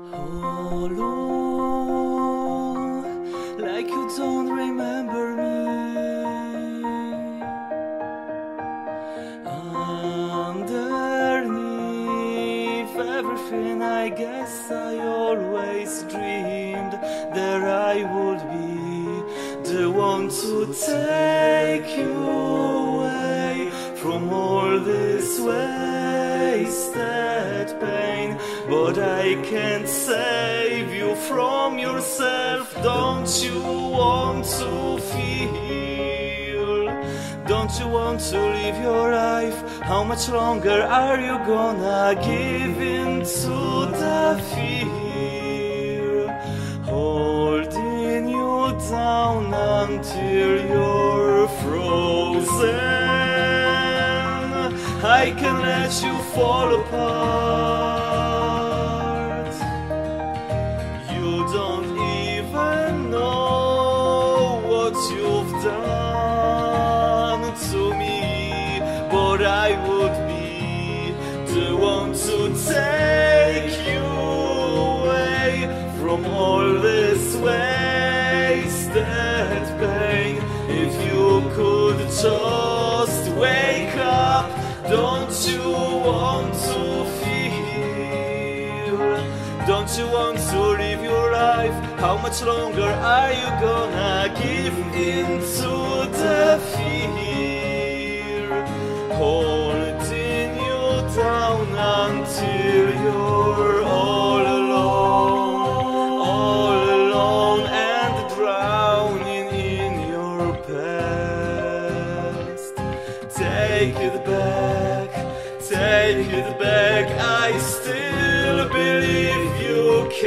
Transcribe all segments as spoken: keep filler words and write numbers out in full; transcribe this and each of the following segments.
Alone, like you don't remember me. Underneath everything, I guess I always dreamed that I would be the one to take you away from all this wasted pain. But I can't save you from yourself. Don't you want to feel? Don't you want to live your life? How much longer are you gonna give in to the fear? Holding you down until you're frozen. I can let you fall apart. Don't even know what you've done to me, but I would be the one to take you away from all this wasted pain. If you could just wake up, don't you want to feel? Don't you want to live your life? How much longer are you gonna give in to the fear? Holding you down until you're all alone, all alone and drowning in your past. Take it back, take it back, I still believe you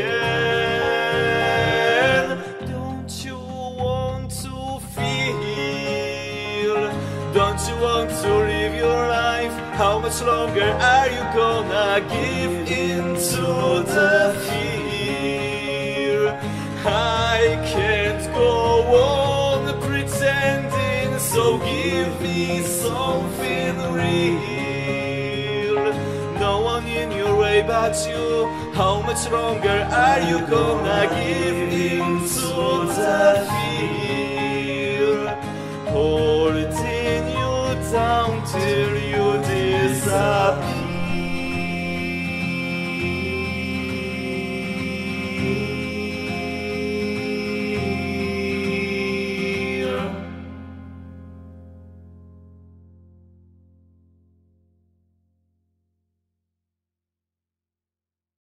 can. Don't you want to feel? Don't you want to live your life? How much longer are you gonna give in to the fear? I can't go on pretending, so give me something real. No one in your way but you. How much longer are you gonna give in to the fear? Holding you down till you disappear.